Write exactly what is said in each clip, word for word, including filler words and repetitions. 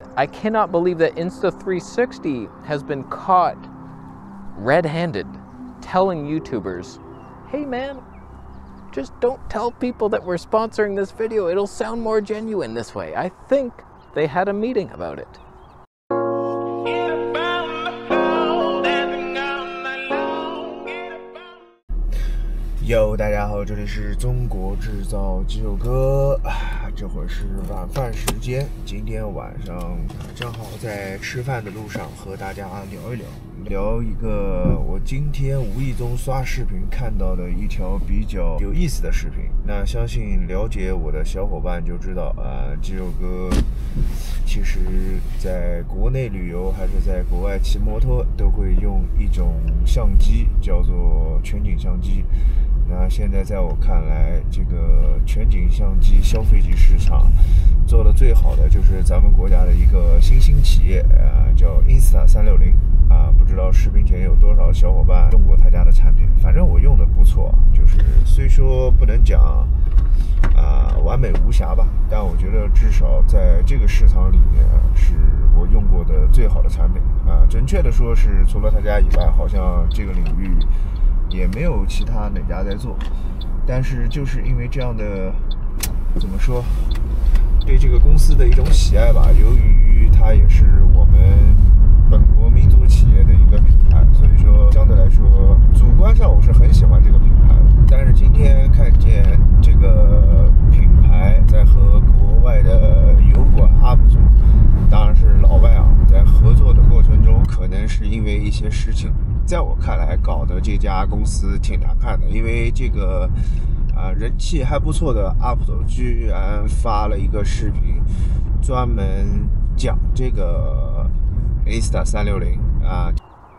I cannot believe that Insta three sixty has been caught red-handed telling YouTubers, hey man, just don't tell people that we're sponsoring this video. It'll sound more genuine this way. I think they had a meeting about it. Yo， 大家好，这里是中国制造肌肉哥，这会儿是晚饭时间。今天晚上正好在吃饭的路上，和大家聊一聊，聊一个我今天无意中刷视频看到的一条比较有意思的视频。那相信了解我的小伙伴就知道，啊，肌肉哥其实在国内旅游还是在国外骑摩托，都会用一种相机，叫做全景相机。那现在在我看来，这个全景相机消费级市场做的最好的就是咱们国家的一个新兴企业，呃，叫 Insta 三六零啊，不知道视频前有多少小伙伴用过他家的产品，反正我用的不错，就是虽说不能讲啊、呃、完美无瑕吧，但我觉得至少在这个市场里面是我用过的最好的产品啊、呃，准确的说是除了他家以外，好像这个领域也没有其他哪家在做，但是就是因为这样的，怎么说，对这个公司的一种喜爱吧，由于它也是我们本国民族企业的一个品牌，所以说相对来说，主观上我是很喜欢这个品牌的。但是今天看见这个品牌在和国外的油管 U P 主，当然是老外啊，在合作的过程中，可能是因为一些事情，在我看来搞得这家公司挺难看的，因为这个啊、呃、人气还不错的 U P 主居然发了一个视频，专门讲这个 Insta 三六零啊。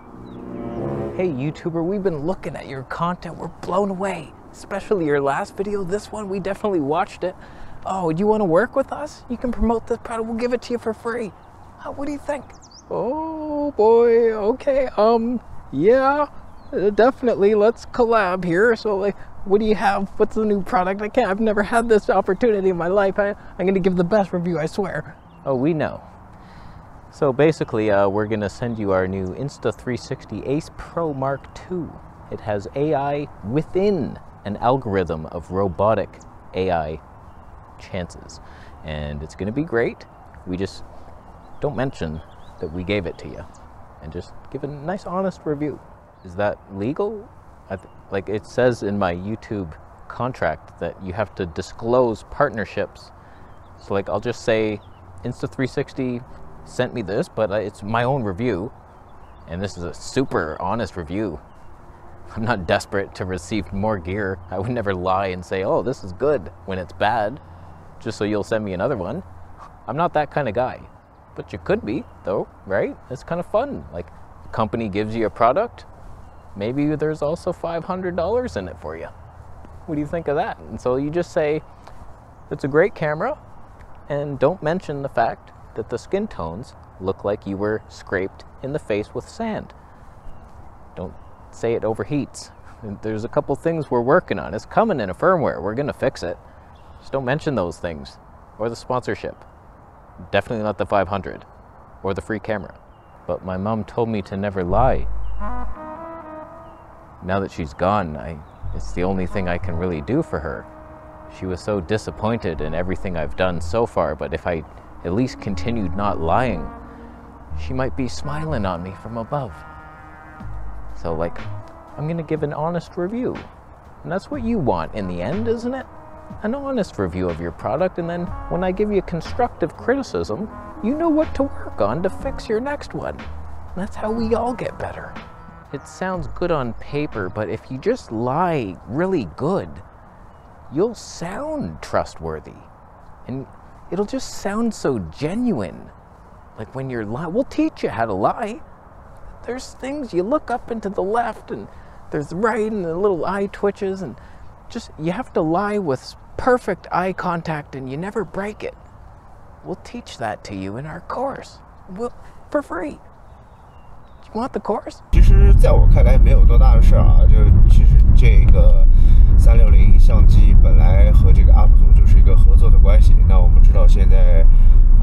Hey YouTuber, we've been looking at your content. We're blown away. Especially your last video. This one, we definitely watched it. Oh, do you want to work with us? You can promote this product. We'll give it to you for free. How, what do you think? Oh boy. Okay. Um. Yeah. Definitely. Let's collab here. So, like, what do you have? What's the new product? I can't. I've never had this opportunity in my life. I, I'm going to give the best review. I swear. Oh, we know. So basically, uh, we're going to send you our new Insta three sixty Ace Pro Mark two. It has A I within an algorithm of robotic A I chances. And it's going to be great. We just don't mention that we gave it to you. And just give a nice, honest review. Is that legal? I th like it says in my YouTube contract that you have to disclose partnerships. So like I'll just say Insta three sixty sent me this, but it's my own review, and this is a super honest review. I'm not desperate to receive more gear. I would never lie and say, oh, this is good when it's bad, just so you'll send me another one. I'm not that kind of guy, but you could be though, right? It's kind of fun. Like, a company gives you a product, maybe there's also five hundred dollars in it for you. What do you think of that? And so you just say, it's a great camera, and don't mention the fact that the skin tones look like you were scraped in the face with sand. Don't say it overheats. There's a couple things we're working on. It's coming in a firmware. We're gonna fix it. Just don't mention those things. Or the sponsorship. Definitely not the five hundred. Or the free camera. But my mom told me to never lie. Now that she's gone, I, it's the only thing I can really do for her. She was so disappointed in everything I've done so far, but if I at least continued not lying, she might be smiling on me from above. So, like, I'm gonna give an honest review. And that's what you want in the end, isn't it? An honest review of your product, and then when I give you constructive criticism, you know what to work on to fix your next one. And that's how we all get better. It sounds good on paper, but if you just lie really good, you'll sound trustworthy. And it'll just sound so genuine. Like when you're lying, we'll teach you how to lie. There's things you look up into the left and there's right and the little eye twitches, and just, you have to lie with perfect eye contact and you never break it. We'll teach that to you in our course. We'll, for free. You want the course? 其实在我看来没有多大的事啊，就其实这个三六零相机本来和这个 U P 主就是一个合作的关系。那我们知道现在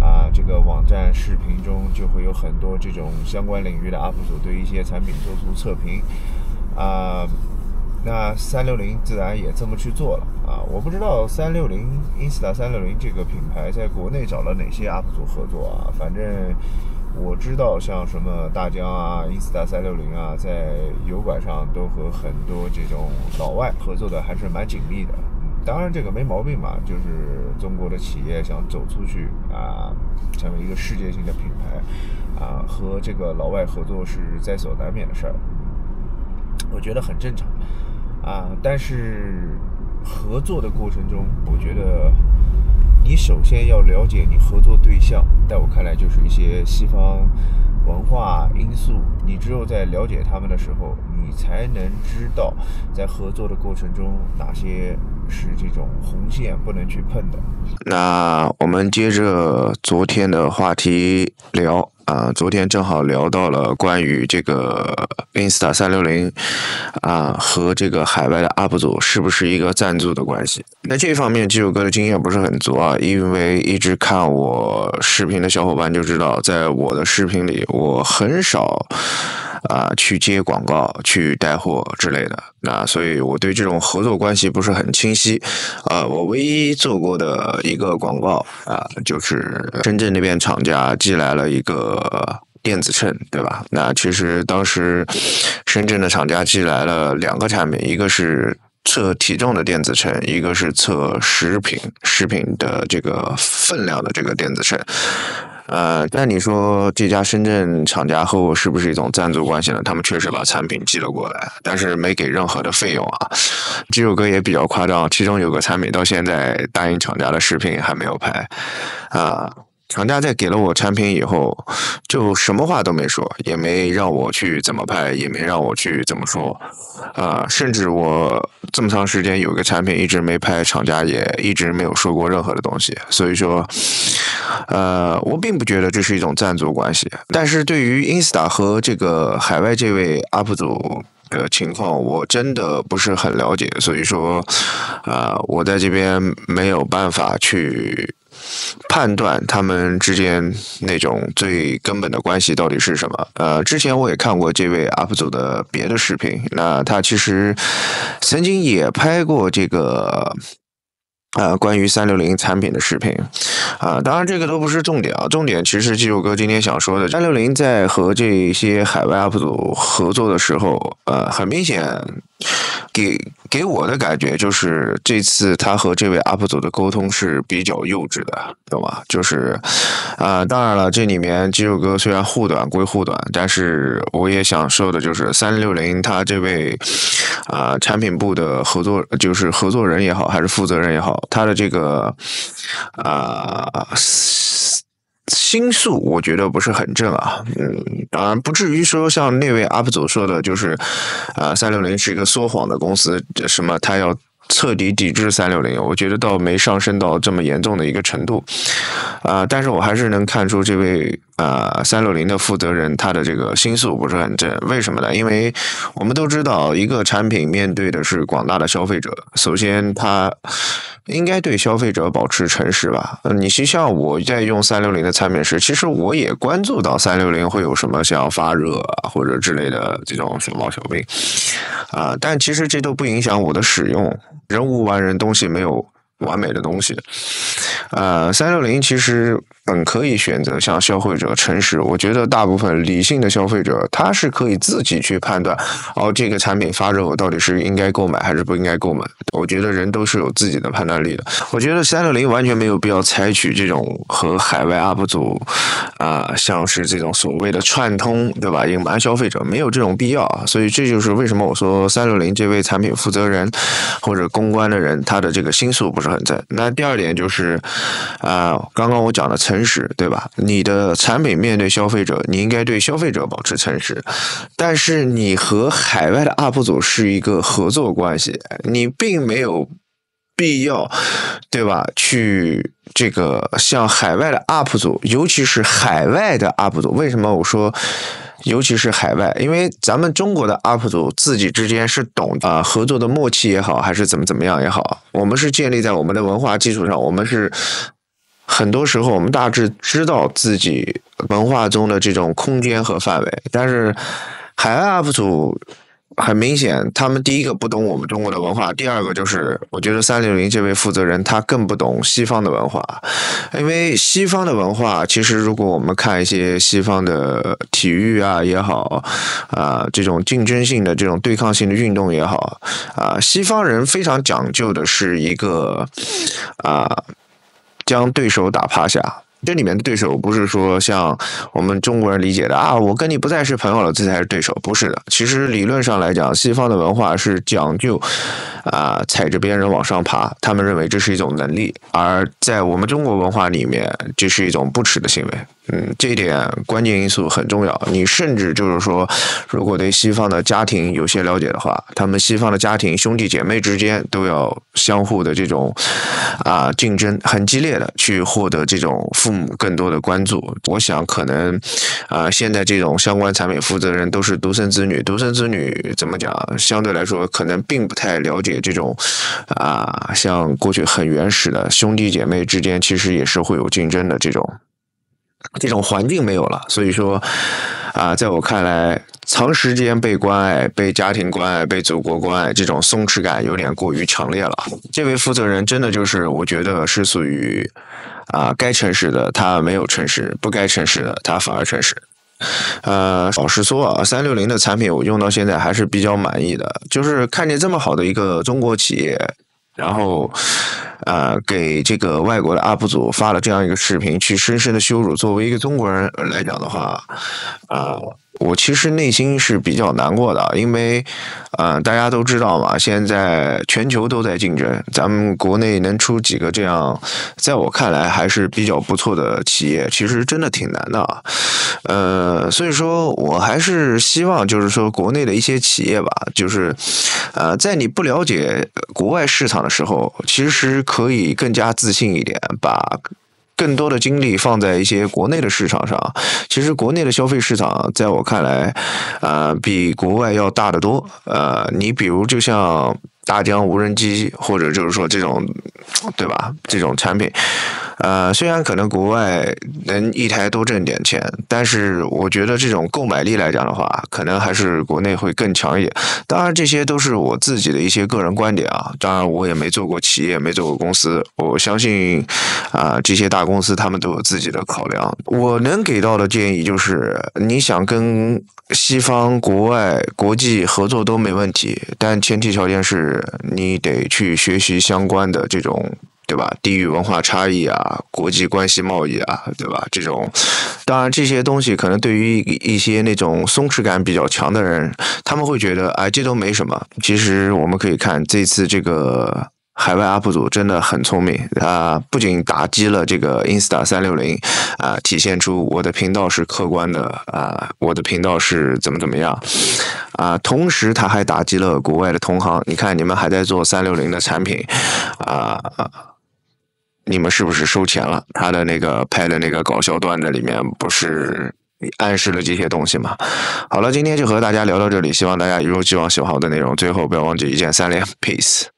啊，这个网站视频中就会有很多这种相关领域的 U P 主对一些产品做出测评啊。那三六零自然也这么去做了啊！我不知道三六零 Insta 三六零这个品牌在国内找了哪些 U P 主合作啊？反正我知道，像什么大疆啊、Insta 三六零啊，在油管上都和很多这种老外合作的还是蛮紧密的。当然这个没毛病嘛，就是中国的企业想走出去啊，成为一个世界性的品牌啊，和这个老外合作是在所难免的事儿，我觉得很正常。啊，但是合作的过程中，我觉得你首先要了解你合作对象，在我看来就是一些西方文化因素，你只有在了解他们的时候，你才能知道在合作的过程中哪些是这种红线不能去碰的。 那我们接着昨天的话题聊啊、呃，昨天正好聊到了关于这个 Insta 三六零啊和这个海外的 U P 主是不是一个赞助的关系。那这方面基友哥的经验不是很足啊，因为一直看我视频的小伙伴就知道，在我的视频里我很少啊、呃、去接广告、去带货之类的，那所以我对这种合作关系不是很清晰。呃，我唯一做过的一个广告啊、呃，就是深圳那边厂家寄来了一个电子秤，对吧？那其实当时深圳的厂家寄来了两个产品，一个是测体重的电子秤，一个是测食品食品的这个分量的这个电子秤。呃，但你说这家深圳厂家和我是不是一种赞助关系呢？他们确实把产品寄了过来，但是没给任何的费用啊。基友哥也比较夸张，其中有个产品到现在答应厂家的视频还没有拍啊。呃厂家在给了我产品以后，就什么话都没说，也没让我去怎么拍，也没让我去怎么说，啊、呃，甚至我这么长时间有个产品一直没拍，厂家也一直没有说过任何的东西，所以说，呃，我并不觉得这是一种赞助关系。但是对于 Insta 和这个海外这位 U P 主的情况，我真的不是很了解，所以说，啊、呃，我在这边没有办法去判断他们之间那种最根本的关系到底是什么。呃，之前我也看过这位 U P 主的别的视频，那他其实曾经也拍过这个呃，关于三六零产品的视频，啊、呃，当然这个都不是重点啊，重点其实基友哥今天想说的，三六零在和这些海外 U P 主合作的时候，呃，很明显给给我的感觉就是这次他和这位 U P 主的沟通是比较幼稚的，懂吗？就是啊、呃，当然了，这里面基友哥虽然护短归护短，但是我也想说的就是三六零他这位啊、呃、产品部的合作，就是合作人也好，还是负责人也好。他的这个啊、呃、心术，我觉得不是很正啊，嗯，当然不至于说像那位 U P 主说的，就是啊三六零是一个说谎的公司，什么他要彻底抵制三六零，我觉得倒没上升到这么严重的一个程度，啊、呃，但是我还是能看出这位啊三六零的负责人他的这个心术不是很正，为什么呢？因为我们都知道，一个产品面对的是广大的消费者，首先他应该对消费者保持诚实吧。呃、你就像我在用三六零的产品时，其实我也关注到三六零会有什么像发热啊或者之类的这种小毛小病啊、呃，但其实这都不影响我的使用。人无完人，东西没有完美的东西。呃，三六零其实本可以选择向消费者诚实，我觉得大部分理性的消费者他是可以自己去判断，哦，这个产品发热我到底是应该购买还是不应该购买。我觉得人都是有自己的判断力的。我觉得三六零完全没有必要采取这种和海外 U P 主啊、呃，像是这种所谓的串通，对吧？隐瞒消费者没有这种必要。所以这就是为什么我说三六零这位产品负责人或者公关的人，他的这个心术不是很正。那第二点就是啊、呃，刚刚我讲的诚实，对吧？你的产品面对消费者，你应该对消费者保持诚实。但是你和海外的 U P 主是一个合作关系，你并没有必要，对吧？去这个像海外的 U P 主，尤其是海外的 U P 主，为什么我说尤其是海外？因为咱们中国的 U P 主自己之间是懂啊、呃、合作的默契也好，还是怎么怎么样也好，我们是建立在我们的文化基础上，我们是很多时候我们大致知道自己文化中的这种空间和范围，但是海外 U P 主很明显，他们第一个不懂我们中国的文化，第二个就是我觉得三六零这位负责人他更不懂西方的文化，因为西方的文化其实如果我们看一些西方的体育啊也好啊、呃，这种竞争性的这种对抗性的运动也好啊、呃，西方人非常讲究的是一个啊、呃、将对手打趴下。这里面的对手不是说像我们中国人理解的啊，我跟你不再是朋友了，这才是对手，不是的。其实理论上来讲，西方的文化是讲究啊、呃、踩着别人往上爬，他们认为这是一种能力，而在我们中国文化里面，这是一种不耻的行为。嗯，这一点关键因素很重要。你甚至就是说，如果对西方的家庭有些了解的话，他们西方的家庭兄弟姐妹之间都要相互的这种啊、呃、竞争，很激烈的去获得这种父母更多的关注。我想可能啊、呃、现在这种相关产品负责人都是独生子女，独生子女怎么讲？相对来说可能并不太了解这种啊、呃、像过去很原始的兄弟姐妹之间其实也是会有竞争的这种。这种环境没有了，所以说啊，在我看来，长时间被关爱、被家庭关爱、被祖国关爱，这种松弛感有点过于强烈了。这位负责人真的就是我觉得是属于啊，该诚实的他没有诚实，不该诚实的他反而诚实。呃，老实说啊，三六零的产品我用到现在还是比较满意的，就是看见这么好的一个中国企业。然后，呃，给这个外国的 U P 主发了这样一个视频，去深深的羞辱。作为一个中国人来讲的话，啊、呃，我其实内心是比较难过的，因为，呃，大家都知道嘛，现在全球都在竞争，咱们国内能出几个这样，在我看来还是比较不错的企业，其实真的挺难的啊。呃，所以说我还是希望，就是说国内的一些企业吧，就是，呃，在你不了解国外市场的时候，其实可以更加自信一点，把更多的精力放在一些国内的市场上。其实国内的消费市场，在我看来，呃，比国外要大得多。呃，你比如就像大疆无人机，或者就是说这种，对吧？这种产品。呃，虽然可能国外能一台多挣点钱，但是我觉得这种购买力来讲的话，可能还是国内会更强一点。当然，这些都是我自己的一些个人观点啊。当然，我也没做过企业，没做过公司。我相信啊、呃，这些大公司他们都有自己的考量。我能给到的建议就是，你想跟西方、国外、国际合作都没问题，但前提条件是你得去学习相关的这种。对吧？地域文化差异啊，国际关系贸易啊，对吧？这种，当然这些东西可能对于一些那种松弛感比较强的人，他们会觉得，哎，这都没什么。其实我们可以看这次这个海外 U P 主真的很聪明，他不仅打击了这个 Insta 三六零，啊，体现出我的频道是客观的啊，我的频道是怎么怎么样。啊，同时他还打击了国外的同行。你看，你们还在做三六零的产品，啊。你们是不是收钱了？他的那个拍的那个搞笑段子里面不是暗示了这些东西吗？好了，今天就和大家聊到这里，希望大家一如既往喜欢我的内容。最后不要忘记一键三连 ，peace。